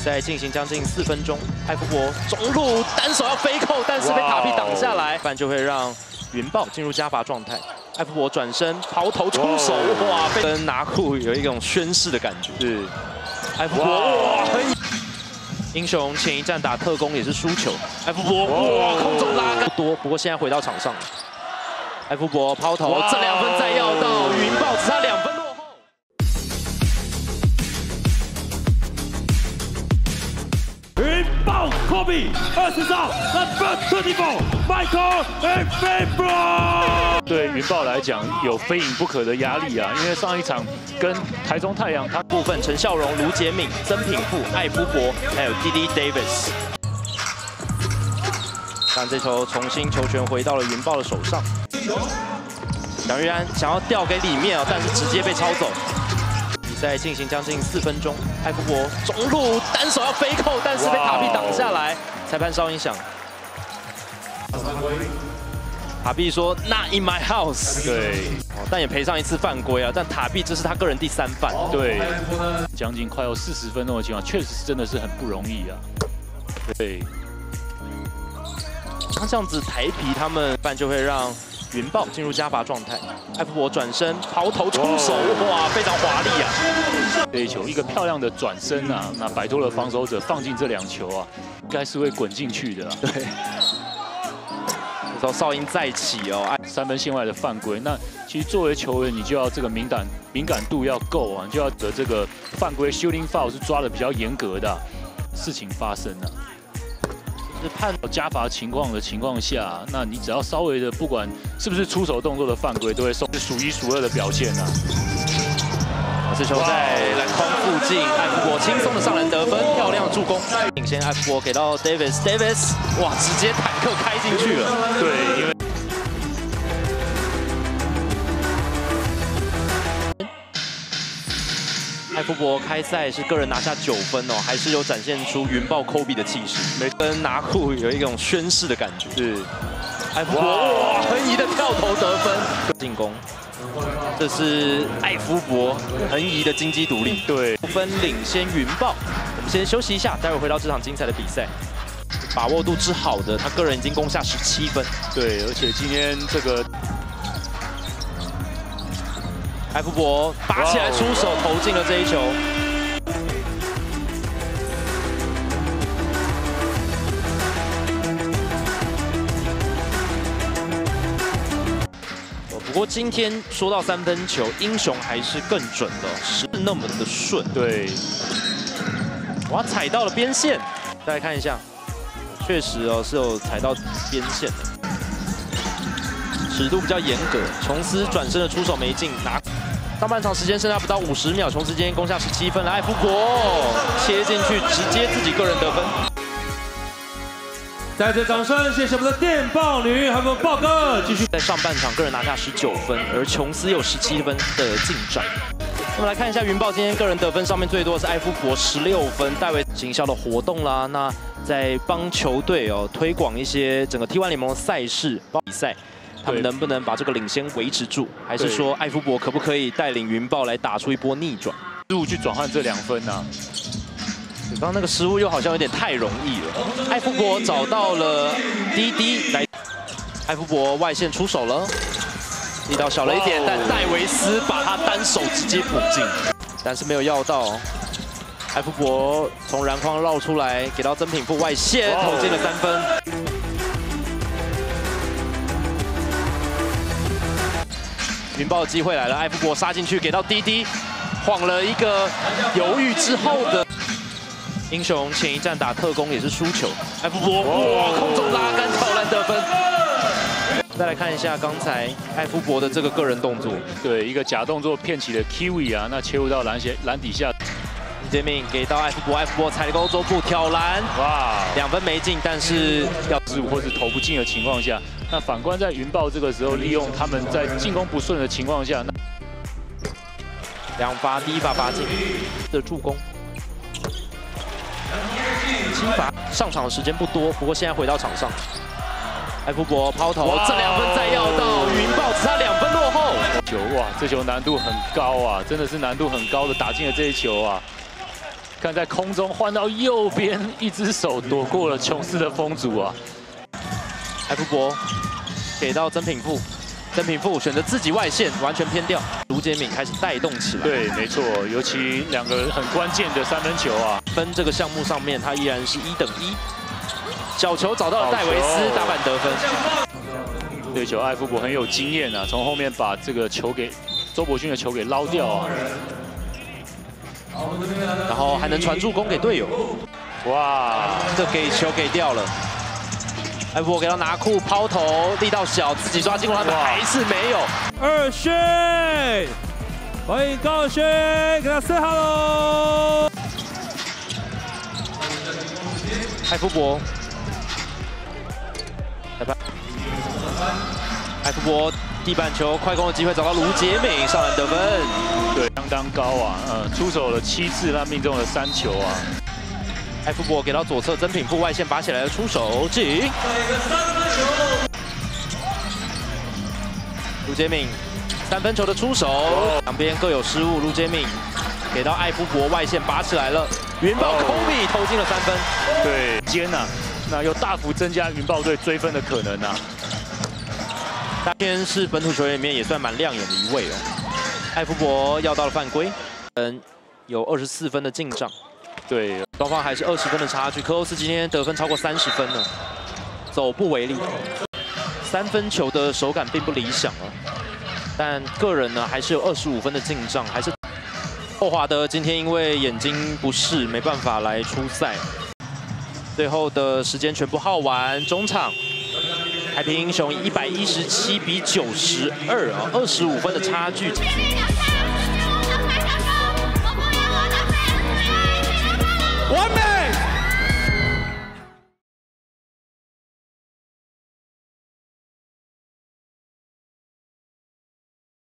赛进行将近4分钟，艾夫伯中路单手要飞扣，但是被塔比挡下来，不然就会让云豹进入加罚状态。艾夫伯转身抛投出手，哇，跟拿库有一种宣誓的感觉。是，艾夫伯哇，英雄前一战打特工也是输球，艾夫伯哇，空中拉杆多，不过现在回到场上了。艾夫伯抛投，这2分再要到，云豹只差2分落后。 云豹 Kobe 20号 Number 24 Michael Fabro。对云豹来讲，有非赢不可的压力啊，因为上一场跟台中太阳，他部分陈孝荣、卢杰敏、曾品富、艾夫伯，还有 D.D. Davis。但这球重新球权回到了云豹的手上。蒋玉安想要调给里面哦，但是直接被抄走。 比赛进行将近4分钟，艾夫伯中路单手要飞扣，但是被塔比挡下来，裁判哨音响。塔比说 Not in my house。对，但也赔上1次犯规啊。但塔比这是他个人第3犯。对， 将近快要40分钟的情况，确实是真的是很不容易啊。对， 他这样子抬皮，他们办就会让。 云豹进入加罚状态，艾夫伯转身抛投出手，哇，非常华丽啊！ 这一球一个漂亮的转身啊，那摆脱了防守者，放进这2球啊，应该是会滚进去的、啊。 对，这时候哨音再起哦 ，3分线外的犯规。那其实作为球员，你就要这个敏感度要够啊，你就要得这个犯规 shooting foul 是抓的比较严格的、啊，事情发生了、啊。 是判加罚情况下，那你只要稍微的，不管是不是出手动作的犯规，都会是数1数2的表现啊。 这球在篮筐附近，艾夫伯轻松的上篮得分，漂亮的助攻。领先艾夫伯给到 Davis， 哇，直接坦克开进去了。 对，因为。 艾夫伯开赛是个人拿下9分哦，还是有展现出云豹 Kobe 的气势，跟拿库有一种宣誓的感觉。是，艾夫伯哇，横移的跳投得分，进攻，这是艾夫伯横移的金鸡独立，对，5分领先云豹。我们先休息一下，待会回到这场精彩的比赛。把握度之好的，他个人已经攻下17分。 对，而且今天这个。 艾夫伯拔起来出手投进了这一球。不过今天说到3分球，英雄还是更准的，是那么的顺。对，哇，踩到了边线，再来看一下，确实哦是有踩到边线的，尺度比较严格。琼斯转身的出手没进，拿。 上半场时间剩下不到50秒，琼斯今天攻下17分了。艾夫伯切进去，直接自己个人得分。 再次掌声，谢谢我们的电报女，还有我们豹哥，继续在上半场个人拿下19分，而琼斯有17分的进账。那么来看一下云豹今天个人得分上面最多的是艾夫伯16分，戴维行销的活动啦，那在帮球队哦推广一些整个 T1 联盟的赛事比赛。 他们能不能把这个领先维持住？还是说艾夫伯可不可以带领云豹来打出一波逆转？ 失误去转换这2分啊！ 刚刚那个失误又好像有点太容易了。艾夫伯找到了 DD 来，艾夫伯外线出手了，力道小了一点，但戴维斯把他单手直接补进，但是没有要到。艾夫伯从篮筐绕出来，给到曾品富外线投进了3分。 云豹的机会来了，艾夫伯杀进去，给到 DD， 晃了一个犹豫之后的英雄前一战打特工也是输球，艾夫伯哇，空中拉杆投篮得分。再来看一下刚才艾夫伯的这个个人动作， 对，一个假动作骗起了 Kiwi 啊，那切入到篮底下， 杰明给到艾夫伯，艾夫伯踩了个欧洲步挑篮，哇，2分没进，但是要失误或是投不进的情况下。 那反观在云豹这个时候，利用他们在进攻不顺的情况下， 2罚，第1罚罚进的助攻，7罚上场的时间不多，不过现在回到场上，艾夫伯抛投，这2分再要到，云豹只差2分落后。 球哇，这球难度很高啊，真的是难度很高的打进了这一球啊。 看在空中换到右边，一只手躲过了琼斯的风阻啊。 F 博给到曾品富，曾品富选择自己外线，完全偏掉。卢杰敏开始带动起来。 对，没错，尤其2个很关键的3分球啊。 分这个项目上面，他依然是1等1。小球找到了戴维斯，打板得分。 对球，艾夫伯很有经验啊，从后面把这个球给周伯勋的球给捞掉啊。 然后还能传助攻给队友，哇，这给球给掉了。艾弗给到拿库抛投，力道小，自己抓进攻篮板还是没有。 2轩，欢迎高轩，给他 say hello。 艾弗伯，裁判，艾弗伯地板球快攻的机会找到卢杰敏上篮得分。 对，相当高啊，出手了7次，他命中了3球啊。 艾弗伯给到左侧曾品富外线拔起来的出手进。卢杰敏3分球的出手，两边各有失误。卢杰敏给到艾弗伯外线拔起来了，云豹Kobe投进了3分。 对，尖呐，那又大幅增加云豹队追分的可能啊。 今天是本土球员里面也算蛮亮眼的一位哦。 艾弗伯要到了犯规，有24分的进账， 对， 双方还是20分的差距。科欧斯今天得分超过30分了，走不为例。3分球的手感并不理想啊，但个人呢还是有25分的进账，还是霍华德今天因为眼睛不适没办法来出赛。最后的时间全部耗完，中场。 海平英雄117比92啊，25分的差距结束。